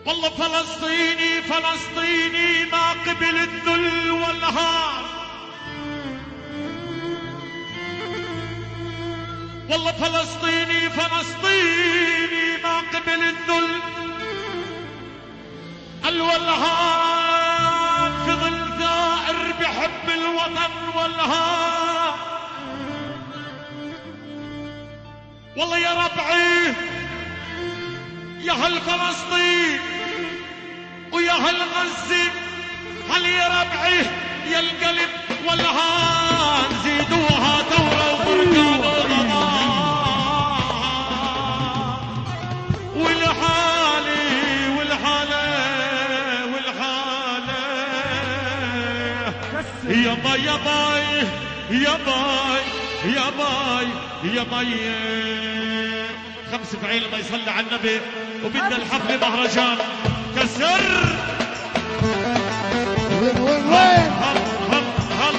والله فلسطيني فلسطيني ما قبل الذل والهان. والله فلسطيني فلسطيني ما قبل الذل الولهان، في ظل ثائر بحب الوطن والهان. والله يا ربعي يا هل فلسطين ويا هل غزة، هل يا ربعي يا القلب والهان، زيدوها ثورة وبركان وضمان. والحالي والحالة والحالة يا باي يا باي يا باي يا باي يا باي. خمس فعيل ما يصلي على النبي وبدنا الحفل مهرجان كسر. وين وين وين هل هل هل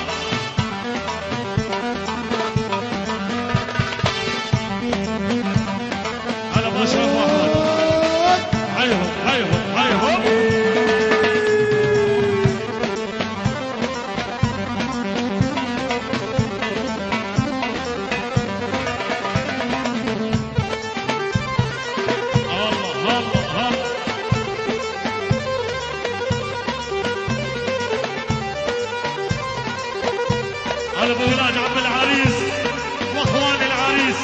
على ما شافوا احمد. حيهم حيهم حيهم. على ابو ولاد عم العريس واخوان العريس.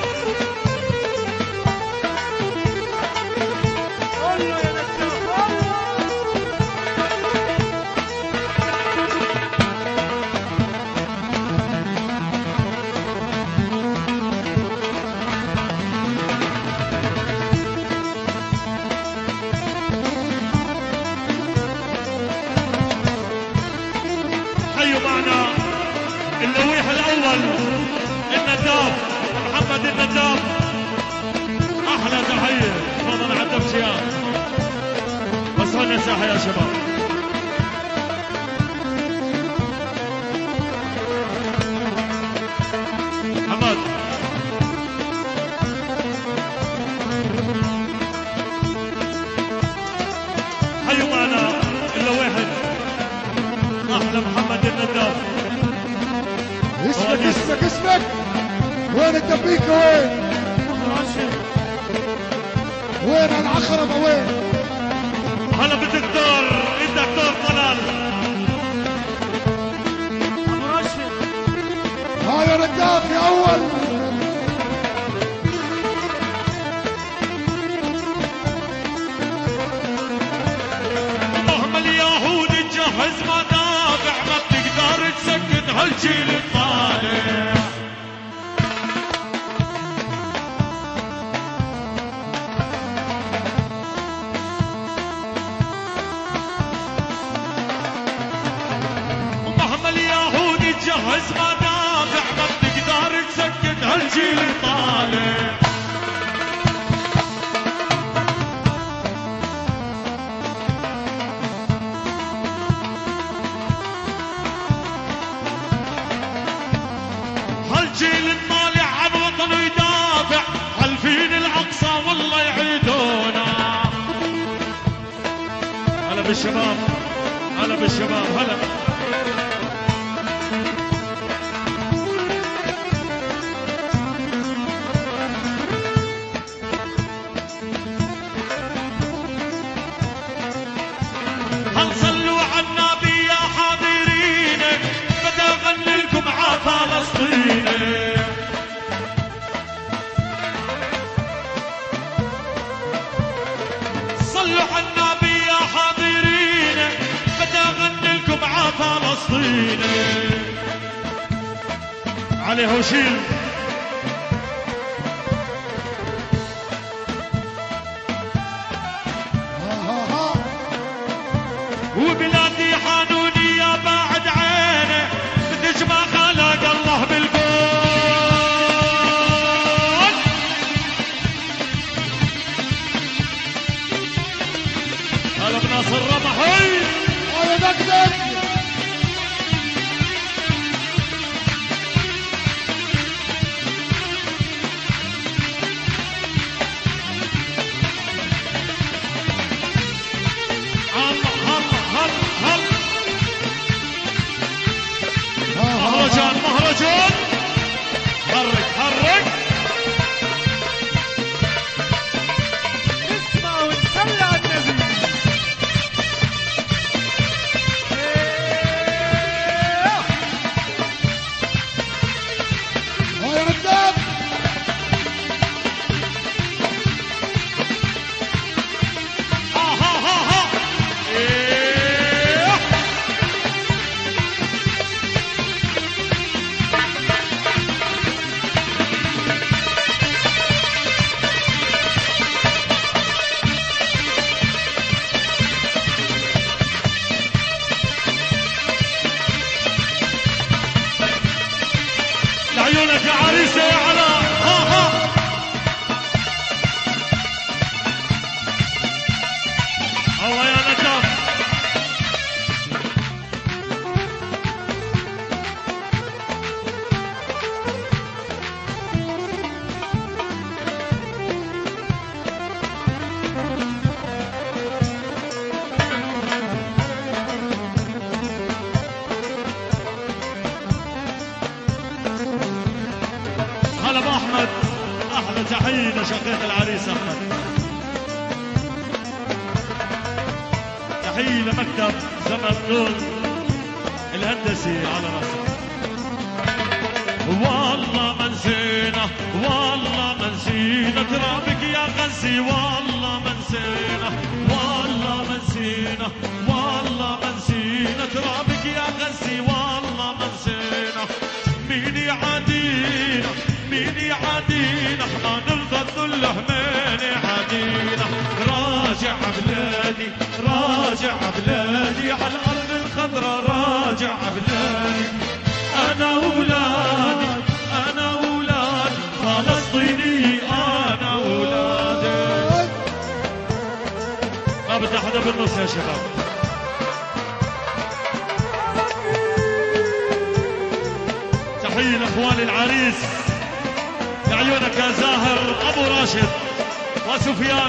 حيوا معنا اللويح الاول النداف محمد النداف. احلى تحيه فضل على الدفشيان. بس هون ساحه يا شباب. حمد حيوا معنا اللويح احلى محمد النداف. اسمك اسمك اسمك وين الدبيكة وين؟ وين العقربة وين؟ هلا بالدكتور الدكتور طلال. هاي رداف يا اول. اللهم اليهود تجهز مدافع ما بتقدر تسكت هالجيل الطالع. اللهم اليهود تجهز مدافع ما بتقدر تسكت هالجيل الطالع. هالجيل الطالع عن وطنه يدافع، حلفين الاقصى والله يعيدونا. هلا بالشباب هلا بالشباب هلا. هل صلوا على النبي يا حاضرين، بدي اغني لكم ع فلسطين. صلوا على النبي يا حاضرين، بدي اغني لكم ع فلسطين. علي هوشيل وبلادي حانوني يا بعد عينه، بدك ما خلق الله بالكون. هلا بناصر رمحي. هاي دقدق. رجل حرك حرك نسمع ونصلي على النبي. يا رداب ها ها ها إيه. لعيونك يا عريسة يا علا ها ها الله يا ندام هلا ابو احمد احلى تحيه لشقيق العريس احمد تحيه لمكتب زمن نور الهندسي على راسه والله ما نسينا والله ما نسينا ترابك يا غزي والله ما نسينا والله ما نسينا والله ما نسينا ترابك يا غزي والله ما نسينا مين يعادينا مين يعادينا احنا نرضى الذل همين يعادينا راجع بلادي راجع بلادي على الارض الخضراء راجع بلادي انا اولادي انا اولاد فلسطيني انا اولادي ما بدي حدا بالنص يا شباب تحية لاخوان العريس لعيونك يا زاهر ابو راشد وسفيان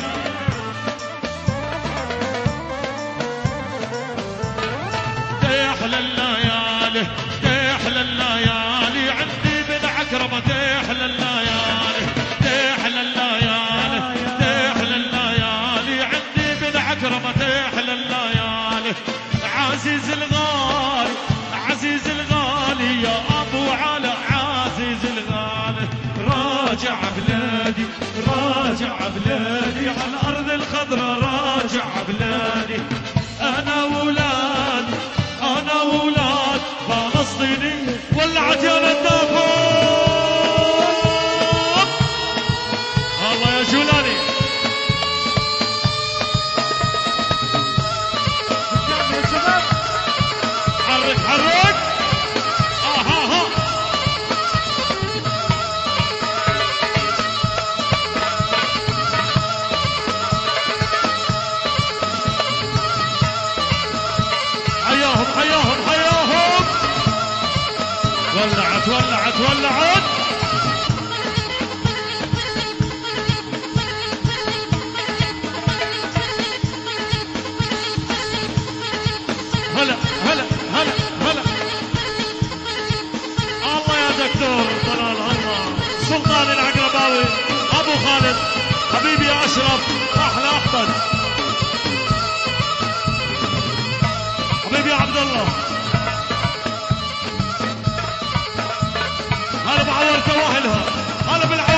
تحلى الليالي تحلى الليالي عندي بن عكرمة تحلى الليالي تحلى الليالي تحلى الليالي عندي بن عكرمة تحلى الليالي عزيز الغالي عزيز الغالي يا ابو على عزيز الغالي راجع بلادي راجع بلادي على الارض الخضراء راجع بلادي انا ولادي انا ولاد فلسطيني ولعت يا ندافة الله يا جولاني يا شباب حرك حرك ها ها حياهم حياهم حياهم ولعت ولعت ولعت هلا هلا هلا هلا الله يا دكتور طلال الله سلطان العقرباوي ابو خالد حبيبي يا اشرف احلى احمد حبيبي يا عبد الله هلا بعورته واهلها هلا بالعور